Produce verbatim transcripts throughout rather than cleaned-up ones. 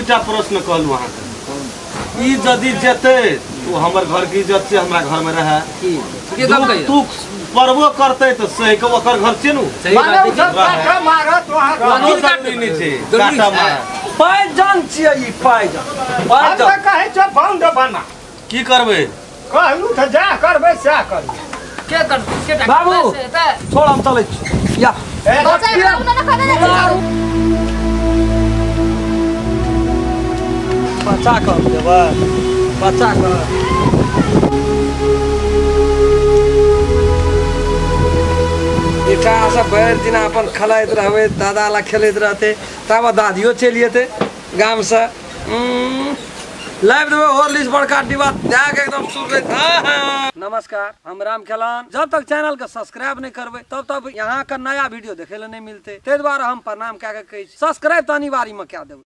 टा प्रश्न कहलू अहाँ ई यदि जेते तो हमर घर की इज्जत से हमरा घर में रहे तू परबो करते तो सही के ओकर घर से नु पायजान छियै ई पायजान पायजान कहे छ बंद बना की करबे कहलू त जा करबे से करबे के कर के बाबू छोड़ हम चलै छी या बच्चा कर देबा बच्चा कर एका सब भर दिन अपन खलाइत रहबे दादा ला खेलैत रहते तब दादियो चलिए थे गांव से लाइव देवे हॉर्लिक्स बड़का डिब्बा त्याग एकदम सुन रहे। नमस्कार हम राम खेलान। जब तक चैनल का सब्सक्राइब नहीं करबे तब तक यहाँ का नया वीडियो देखे ले नहीं मिलते ते द्वारा हम प्रणाम क्या कहे सब्सक्राइब तो अनिवार्य में क्या देव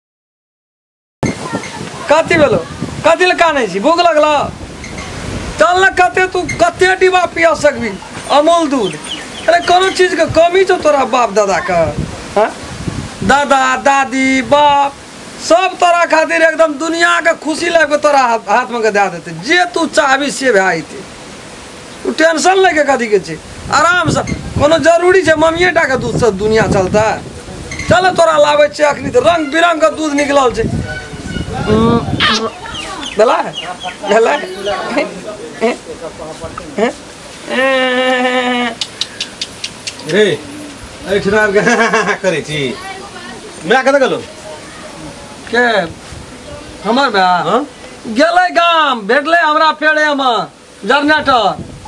कथी भेलो कथी ल कानै छी भूख लगला चल न कते तू कते डिब्बा पिया सकबी अमूल दूध अरे कोनो चीज के कमी तो तोरा बाप दादा का हाँ? दादा दादी बाप सब तोरा खातिर एकदम दुनिया के खुशी लगे तोरा हाथ में के दे देते जे तू चाहबी से भाई थे तू टेंशन लेके कथी के छे आराम से कोनो जरूरी है मम्मीए टा के दूध से दुनिया चलता चल तोरा लावे छे अखनी तो रंग बिरंग का दूध निकलल छे बेला बेला रे ऐठना करे छी मैं कत गेलो के हमर बा हां गेलै गाम भेटले हमरा फेड़े में जनरेटर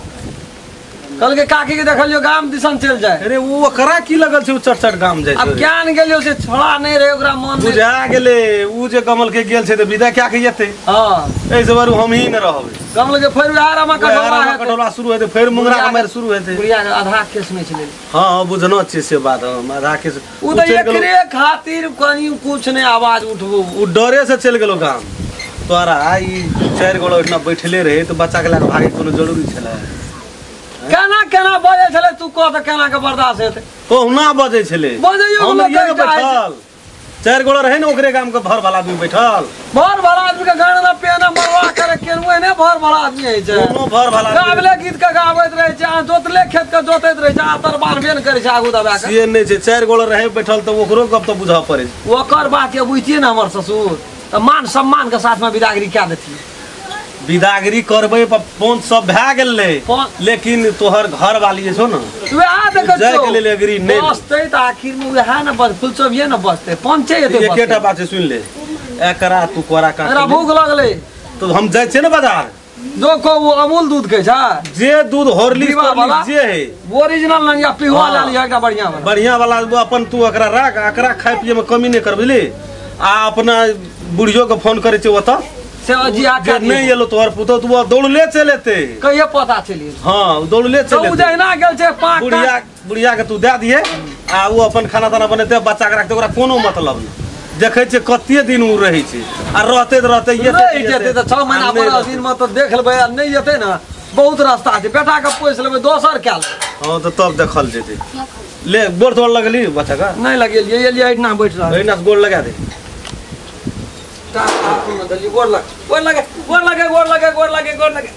कल के काकी के देखलियो गाम दिसन चल जाए अरे वो करा की लगल छे चट चट गाम जाय अब ज्ञान गेलियो से छोड़ा नहीं रहे ओकरा मन में बुझा गेले उ जे कमल के गेल छे त विदा क्या के जेते हां ए से बारू हम ही न रहबे कमल के फेर आरा में कटोला है कटोला शुरू हेते फेर मुंगरा के मार शुरू हेते बुढ़िया आधा केस में चले हां हां बुझनो छे से बात हम आधा केस उ त एकरे खातिर कनी कुछ नहीं आवाज उठबो उ डरे से चल गेलो गाम तोरा आई चार गोलो इतना बैठले रहे तो बच्चा के लाग भागे कोनो जरूरी छले केना केना बजे छले तू कह त केना के बर्दाश्त हेते कोहुना बजे छले बजैयो हम ये न बैठल चार गोलो रहे न ओकरे गाम के भर वाला आदमी बैठल भर वाला आदमी के गाना ना पेना मरवा करे केनुए ने भर वाला आदमी है छे कोनो भर वाला गावले गीत के गावैत रहे छे आ जोतले खेत के जोतैत रहे छे आ तरबार बेन करे छे आगू दबा के से नै छे चार गोलो रहे बैठल त ओकरो गप त बुझा पड़े ओकर बात के बुझिए न हमर ससुर त मान सम्मान के साथ में विदागरी क्या देती विदागरी करबे फोन सब भा गेलै लेकिन तोहर घर वाली छो न वे आ देखो जाय के लेल एग्री नै बसते त आखिर में वे है न बस फुलचबिए न बसते पंचे एते बसते एकेटा बात सुन ले एकरा तू कोरा का अरे भूख लगले तो हम जाय छे न बाजार जो को वो अमूल दूध के छा जे दूध हॉर्लिक्स जे है ओरिजिनल न या पिहुआ ले लिया का बढ़िया वाला बढ़िया वाला अपन तू एकरा राख एकरा खाय पिए में कमी नै करबे ले आ अपना बुढ़ियो के फोन करे छे ओता से अजिया के नहीं एलो तोहर पुतो तू दौड़ले चलेते कहिए पता चलिए हां दौड़ले चलेते तो जहिना गेल छे पांच बुढ़िया बुढ़िया के तू दे दिए आ वो अपन खाना ताना बनेते बच्चा के रखते ओकरा कोनो मतलब नै देखे छे कते दिन उ रही छे आ रहते रहते ये नहीं जेते त छह महीना पंद्रह दिन में तो देख लेबे नहीं जेते ना बहुत रास्ता छे बेटा के पोस लेबे दोसर क्या ले हां तो तब देखल जेते ले गोड़ तोड़ लगली बच्चा का नहीं लगेलिए ये लिए इतना बैठ रहा एना गोड़ लगा दे का आपन दली गोड़ लग गोड़ लगे गोड़ लगे गोड़ लगे गोड़ लगे गोड़ लगे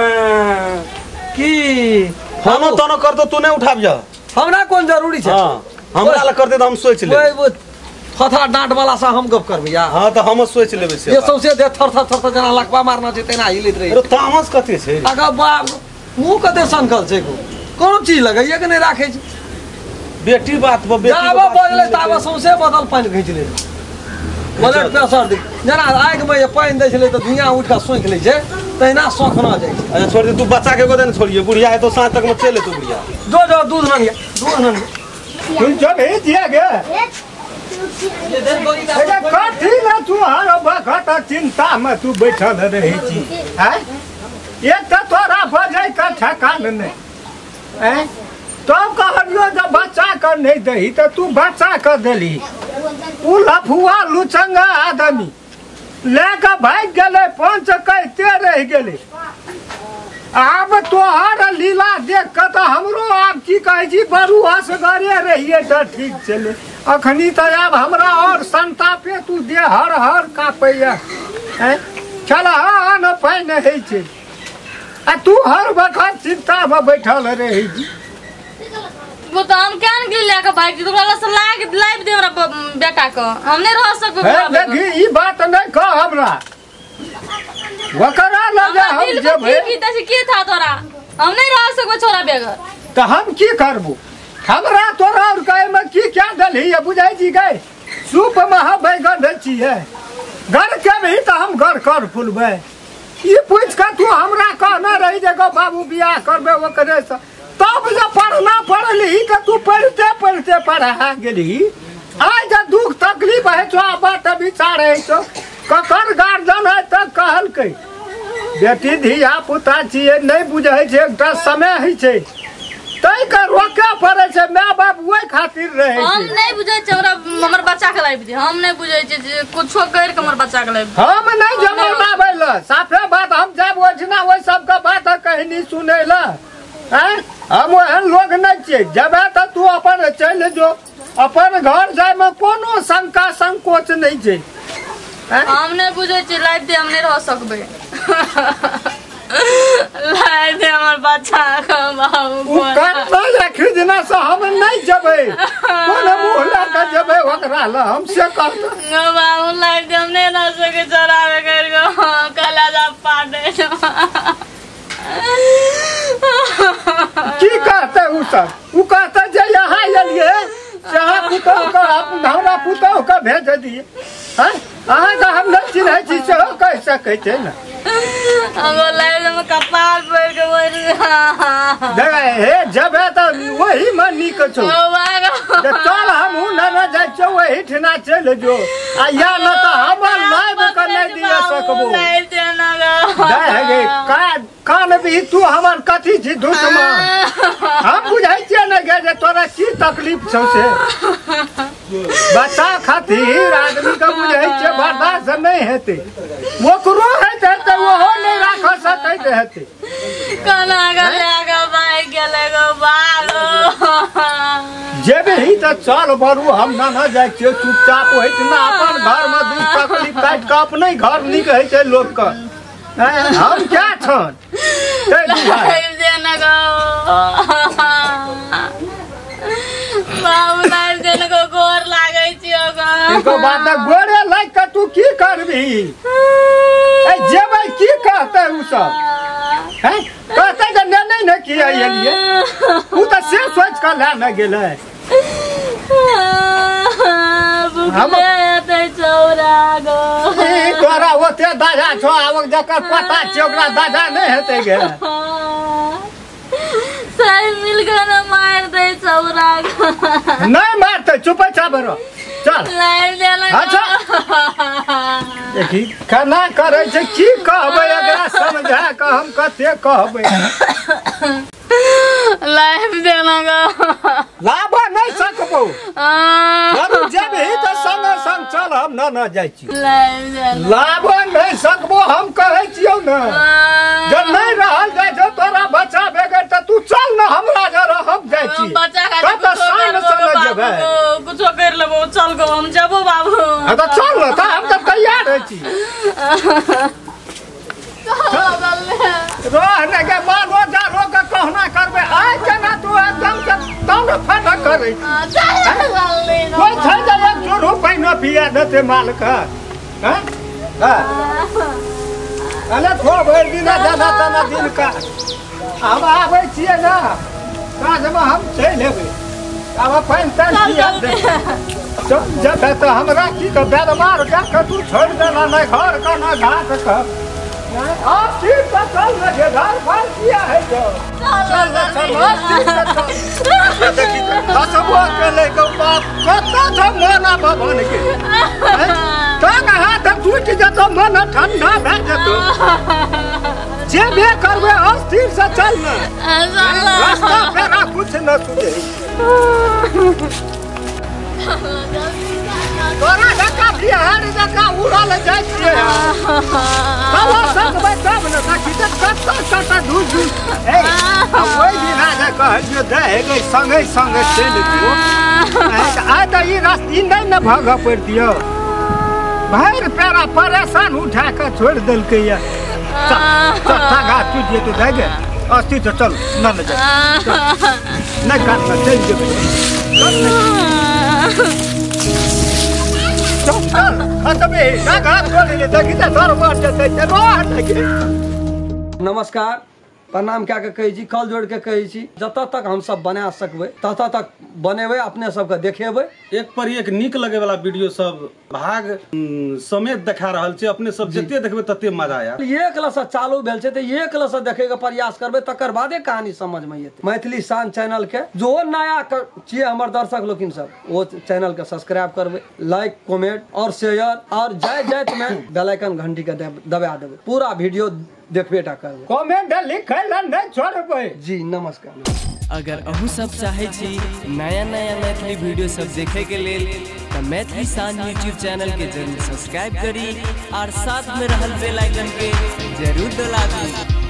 की हम तनो कर तो तू नहीं उठाब जा हमरा कोन जरूरी छे हां हमरा ल करते त हम सोच ले ओए वो थथा डांट वाला सा हम गप करबे या हां तो हम सोच लेबे से ये सबसे दे थर थर थर जना लकवा मारना छे तेना हिलित रही अरे तामस कते छे अगा बाप मुंह कते संकल छे को कोन चीज लगे ये के नहीं राखे छे बेटी बात ब बेटी जाबो बजले ताबो सबसे बदल पानी खींच ले ब्लड प्रेशर दे जना आग में ये पानी दै छले त धुइयां उठ के सोख ले छे तैना सोख ना जाय छे अच्छा छोड़ दे तू बच्चा के गोदे न छोड़िए बुढ़िया है तो साँझ तक में चले तू बुढ़िया जो जो दूध न लिया दूध न लिया तू जब हे दिया गे ये देख गोली का एका कथी ना तू हर बखत चिंता में तू बैठल रही छी हैं एक त तोरा बजै का ठकान नहीं हैं तो कहलियो जब बच्चा कर नहीं दही तो तू बच्चा कर देली उ लफुआ लुचंगा आदमी लेके भाग गेले पंच कहते रह गेले आब तोहर लीला देख के तो हमरो आब की कहे छी बरू असगरे रहिए तो ठीक चले अखनी तो आब हमरा और संतापे तू दे हर हर कापैया हैं चल हाँ न पाइन है छे आ तू हर वक्त चिंता में बैठल रही छी वो तो हम क्या निकल लेके बाइक जी तोरा से लाइक लाइव दे हमरा बेटा को हम नहीं रह सकबे देखी ई बात नहीं कह हमरा वकरा लगे हम जब की तसे की था तोरा हम नहीं रह सकबे छोरा बेगर तो हम की करबो हमरा तोरा और कहे में की क्या दलही है बुझाई जी गए सूप में हम बैगन छी है घर के भी तो हम घर कर फुलबे ई पूछ के तू हमरा कहना रही जगह बाबू बियाह करबे ओकरे से तब जब पढ़ना पढ़ली तो तू पढ़ते पढ़ते पढ़ा गेली आज जब दुख तकलीफ है तो बात विचार है तो ककर गार्जियन है तो कहल के बेटी धिया पुता छिए नहीं बुझे छे एकटा समय है छे तई का रोके पड़े छे माय बाप ओई खातिर रहे हम नहीं बुझे छे हमरा हमर बच्चा के लाइफ दे हम नहीं बुझे छे जे कुछो कर के हमर बच्चा के लाइफ हम नहीं जमाना बैल साफे बात हम जब ओजना ओई सब का बात कहनी सुने ला हैं हम एहन लोग नहीं छे जब त तू अपन चल जो अपन घर जाय में कोनो शंका संकोच नहीं छे हम नहीं बुझे छे लाइफ दे हम नहीं रह सकबे लाइफ दे हमर बच्चा के बाबू को कतना रखी जना से हम नहीं जबे कोनो मोहल्ला का जबे ओकरा ला हम से कहत बाबू लाइफ दे हम नहीं रह सके चरावे कर गो कला जा पाटे की कहते उ सब उ कहते जे यहाँ एलिए जहाँ पुतौ का हमरा पुतौ का भेज दिए हैं अहाँ का हम नहीं चिन्है छी से कह सकै छै ना हम लाइफ में कपाल पर के वो दे हे जब तो वही मन निक छौ जे चल हम न न जाय छौ वही ठना चल जो आ या न तो हम लाइव कर नहीं दिए सकबो दे गे का कान भी तू हमर कथी छी दुश्मन हम बुझाई छिए न गे जे तोरा की तकलीफ छौ से बच्चा खातिर आदमी का बुझाई छिए बर्दाश्त नहीं हेते ओकरो हेते तो वो नहीं राख सकैत हेते कना गले के भाई गेले गो बालो जे भी तो चल बरू हम न न जाय छिए चुपचाप होइत ना अपन घर में दुख तकलीफ काट के अपने घर निक है छै लोग का हम क्या छन ते लाइफ देना गो बाबू लाइफ देना गो गोर लागै छियो गो एको बात गोरे लाग के तू की करबी ए जेबै की कहते उ सब हैं कहते जे ने नहीं न किया एलिए उ त से सोच के ला न गेलै हम ते चौरा गो ई तोरा ओते दादा छौ आवक जकर पता छै ओकरा दादा नहीं हेतै गे सही मिल के न मार दे चौरा गो नहीं मारते चुप चाप रह चल लाइफ देना अच्छा देखी केना करे छै की कहबै एकरा समझा के हम कते कहबै लाइफ देना गो लाभ नहीं सकबो हम जब ही तो संग संग चल हम न न जाय छी लाइफ देना लाभ नहीं सकबो हम कहै छियौ न जब नहीं रहल जाय छौ तोरा बच्चा बेगर त तू चल न हमरा घर हम जाय छी बच्चा का तो सान सन जबे कुछ कर लेबो चल गो हम जाबो बाबू आ तो चल न त हम त तैयार है छी रहने के मानो जा रोक कहना करबे आइ केना तू एकदम से तौन फटक करे कोई छै जे एक जोरो पाइन पिया देते माल का हैं हां अले थो भर दिन जाना तना दिन का हम आबै छियै ना काज में हम चल लेबै अब पाइन तन पिया दे जब त हमरा की के बेदमार का के तू छोड़ देला ना घर का ना घाट का आप ठीक से चल रहे घर पर किया है जो चल चल चल देखी हसबो के ले के बाप कत छ मना भवन के तक हाथ टूट जतो मन ठंडा भ जतो जे भी करबे अस्थिर से चल ना रास्ता पे कुछ न सुझे तोरा धक्का बिहार धक्का उड़ा ले जाए छियै कला सकबै तब ने ताकि त कत कत दूर दूर ए ओइ दिन आ कहलियो दे गई संगे संगे चल दियो आ त ई रास्ता नहीं न भाग पड़ दियो भैर पेरा परेशान उठा के छोड़ दिल के या चट्टा घाट टूट तो दे गे अस्ति तो चल न न जा नहीं काट में चल जो चल अतबे ना घाट खोल ले देखि त सर मार जते रो लगे। नमस्कार प्रणाम क्या के कही छी कल जोड़ के कही छी जत तक हम सब बना सकबै तत तक बनेबै अपने सबके देखेबै एक पर एक नीक लगे वाला वीडियो सब भाग समेत देखा रहल छै अपने सब जते देखबै तते मजा आया। एक लस चालू भेल छै त एक लस देखे के प्रयास करबै तकर बादे कहानी समझ में एतै। मैथिली शान चैनल के जो नया छियै हमर दर्शक लोकिन सब वो चैनल के सब्सक्राइब करबै लाइक कमेंट और शेयर और जय जय में बेल आइकन घंटी के दबा देबै पूरा वीडियो देखबेटा करबै कमेंट लिखै ला नहीं छोड़बै। जी नमस्कार। अगर अहू सब चाहे छी नया नया मैथिली वीडियो सब देखे के लेल तो मैथिली शान यूट्यूब चैनल के जरूर सब्सक्राइब करी और साथ में रहल बेल आइकन के जरूर दबा दी।